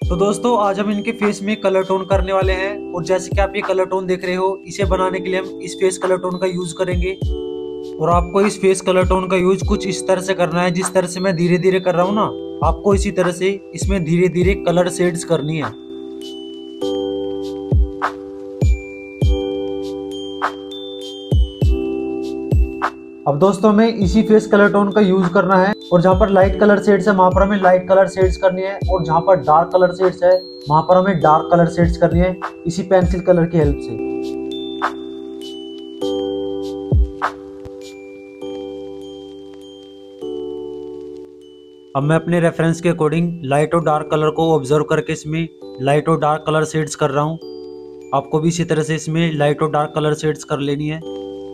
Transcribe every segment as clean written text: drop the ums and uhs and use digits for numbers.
तो दोस्तों आज हम इनके फेस में कलर टोन करने वाले हैं। और जैसे कि आप ये कलर टोन देख रहे हो, इसे बनाने के लिए हम इस फेस कलर टोन का यूज करेंगे। और आपको इस फेस कलर टोन का यूज कुछ इस तरह से करना है, जिस तरह से मैं धीरे धीरे कर रहा हूँ ना, आपको इसी तरह से इसमें धीरे धीरे कलर शेड्स करनी है। अब दोस्तों हमें इसी फेस कलर टोन का यूज करना है। और जहाँ पर लाइट कलर शेड्स है वहां पर हमें लाइट कलर शेड्स करनी है, और जहाँ पर डार्क कलर शेड्स है वहां पर हमें डार्क कलर शेड्स करनी है, इसी पेंसिल कलर की हेल्प से। अब मैं अपने रेफरेंस के अकॉर्डिंग लाइट और डार्क कलर को ऑब्जर्व करके इसमें लाइट और डार्क कलर शेड्स कर रहा हूँ। आपको भी इसी तरह से इसमें लाइट और डार्क कलर शेड्स कर लेनी है।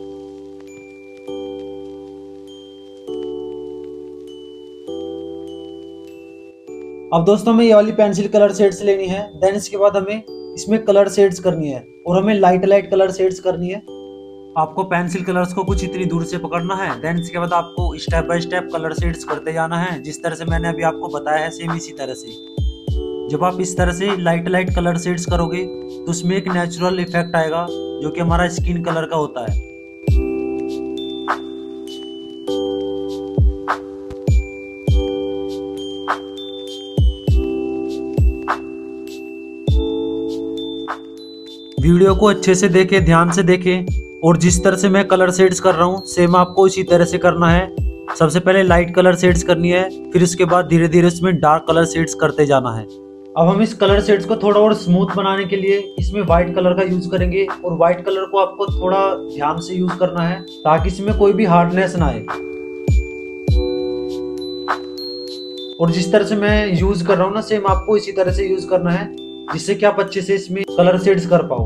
अब दोस्तों हमें ये वाली पेंसिल कलर शेड्स लेनी है। देन इसके बाद हमें इसमें कलर शेड्स करनी है, और हमें लाइट लाइट कलर शेड्स करनी है। आपको पेंसिल कलर्स को कुछ इतनी दूर से पकड़ना है। देन इसके बाद आपको step by step colour shades करते जाना है, जिस तरह से मैंने अभी आपको बताया है सेम इसी तरह से। जब आप इस तरह से लाइट लाइट कलर शेड्स करोगे तो उसमें एक नेचुरल इफेक्ट आएगा, जो कि हमारा स्किन कलर का होता है। वीडियो को अच्छे से देखें, ध्यान से देखें, और जिस तरह से मैं कलर शेड्स कर रहा हूँ सेम आपको इसी तरह से करना है। सबसे पहले लाइट कलर शेड्स करनी है, फिर उसके बाद धीरे धीरे इसमें डार्क कलर शेड्स करते जाना है। अब हम इस कलर शेड्स को थोड़ा और स्मूथ बनाने के लिए इसमें व्हाइट कलर का यूज करेंगे। और व्हाइट कलर को आपको थोड़ा ध्यान से यूज करना है, ताकि इसमें कोई भी हार्डनेस ना आए। और जिस तरह से मैं यूज कर रहा हूँ ना, सेम आपको इसी तरह से यूज करना है, जिससे कि आप अच्छे से इसमें कलर शेड्स कर पाओ।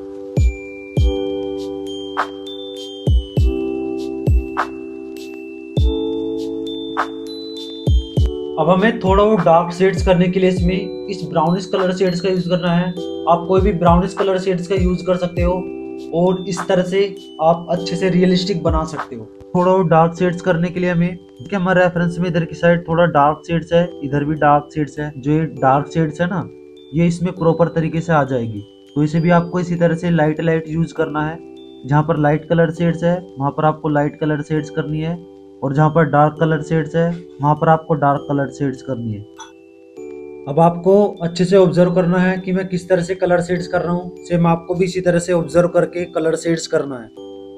अब हमें थोड़ा वो डार्क शेड्स करने के लिए इसमें इस ब्राउनिश कलर शेड्स का यूज करना है। आप कोई भी ब्राउनिश कलर शेड्स का यूज कर सकते हो, और इस तरह से आप अच्छे से रियलिस्टिक बना सकते हो। थोड़ा वो डार्क शेड्स करने के लिए हमें, क्योंकि हमारे रेफरेंस में इधर की साइड थोड़ा डार्क शेड्स है, इधर भी डार्क शेड्स है, जो ये डार्क शेड्स है ना, ये इसमें प्रॉपर तरीके से आ जाएगी। तो इसे भी आपको इसी तरह से लाइट लाइट यूज करना है। जहाँ पर लाइट कलर शेड्स है वहाँ पर आपको लाइट कलर शेड्स करनी है, और जहाँ पर डार्क कलर शेड्स है वहाँ पर आपको डार्क कलर शेड्स करनी है। अब आपको अच्छे से ऑब्जर्व करना है कि मैं किस तरह से कलर शेड्स कर रहा हूँ। सेम आपको भी इसी तरह से ऑब्जर्व करके कलर शेड्स करना है।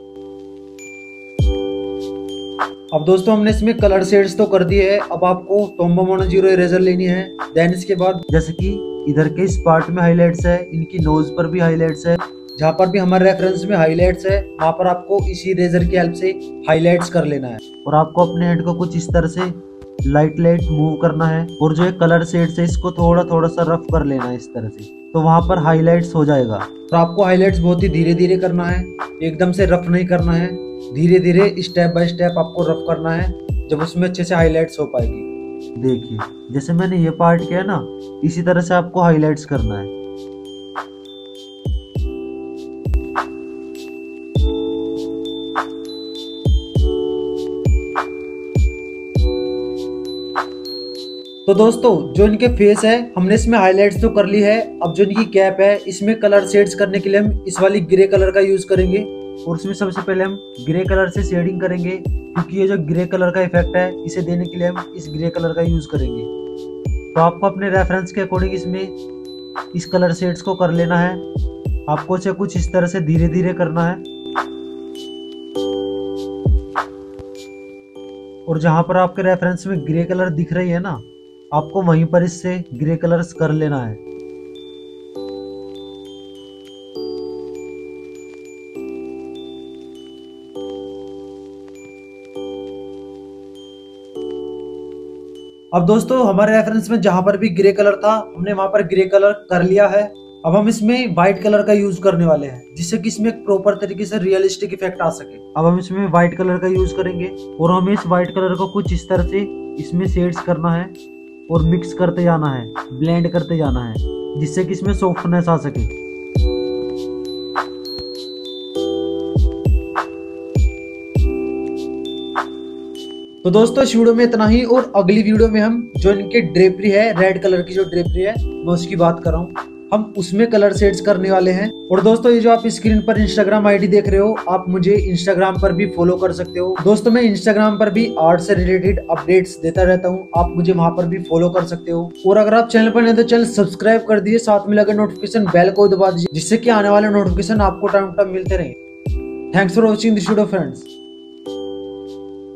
अब दोस्तों हमने इसमें कलर शेड्स तो कर दिए है। अब आपको टॉम्बो मोनो जीरो इरेजर लेनी है। देन इसके बाद जैसे कि इधर के इस पार्ट में हाईलाइट्स है, इनकी नोज पर भी हाईलाइट्स है, जहाँ पर भी हमारे रेफरेंस में हाईलाइट्स है वहाँ पर आपको इसी इरेजर की हेल्प से हाईलाइट्स कर लेना है। और आपको अपने हेड को कुछ इस तरह से लाइट लाइट मूव करना है, और जो है कलर शेड्स है इसको थोड़ा थोड़ा सा रफ कर लेना है इस तरह से, तो वहाँ पर हाईलाइट्स हो जाएगा। तो आपको हाईलाइट्स बहुत ही धीरे धीरे करना है, एकदम से रफ नहीं करना है। धीरे धीरे स्टेप बाय स्टेप आपको रफ करना है, जब उसमें अच्छे से हाईलाइट्स हो पाएगी। देखिए जैसे मैंने ये पार्ट किया ना, इसी तरह से आपको हाईलाइट्स करना है। तो दोस्तों जो इनके फेस है हमने इसमें हाईलाइट्स तो कर ली है। अब जो इनकी कैप है इसमें कलर शेड्स करने के लिए हम इस वाली ग्रे कलर का यूज करेंगे। और उसमें सबसे पहले हम ग्रे कलर से शेडिंग करेंगे, क्योंकि ये जो ग्रे कलर का इफेक्ट है इसे देने के लिए हम इस ग्रे कलर का यूज करेंगे। तो आपको अपने रेफरेंस के अकॉर्डिंग इसमें इस कलर शेड्स को कर लेना है। आपको इसे कुछ इस तरह से धीरे धीरे करना है। और जहां पर आपके रेफरेंस में ग्रे कलर दिख रही है ना, आपको वहीं पर इससे ग्रे कलर्स कर लेना है। अब दोस्तों हमारे रेफरेंस में जहां पर भी ग्रे कलर था हमने वहां पर ग्रे कलर कर लिया है। अब हम इसमें व्हाइट कलर का यूज करने वाले हैं, जिससे कि इसमें एक प्रॉपर तरीके से रियलिस्टिक इफेक्ट आ सके। अब हम इसमें व्हाइट कलर का यूज करेंगे, और हमें इस व्हाइट कलर को कुछ इस तरह से इसमें शेड्स करना है, और मिक्स करते जाना है, ब्लेंड करते जाना है, जिससे कि इसमें सॉफ्टनेस आ सके। तो दोस्तों इस वीडियो में इतना ही, और अगली वीडियो में हम जो इनके ड्रेपरी है, रेड कलर की जो ड्रेपरी है मैं उसकी बात कर रहा हूँ, हम उसमें कलर शेड्स करने वाले हैं। और दोस्तों ये जो आप स्क्रीन पर इंस्टाग्राम आईडी देख रहे हो, आप मुझे इंस्टाग्राम पर भी फॉलो कर सकते हो। दोस्तों मैं इंस्टाग्राम पर भी आर्ट से रिलेटेड अपडेट्स देता रहता हूँ, आप मुझे वहां पर भी फॉलो कर सकते हो। और अगर आप चैनल पर नहीं तो चैनल सब्सक्राइब कर दीजिए, साथ में लगे नोटिफिकेशन बेल को दबा दीजिए, जिससे कि आने वाले नोटिफिकेशन आपको टाइम टू टाइम मिलते रहे। Thanks for watching this video friends.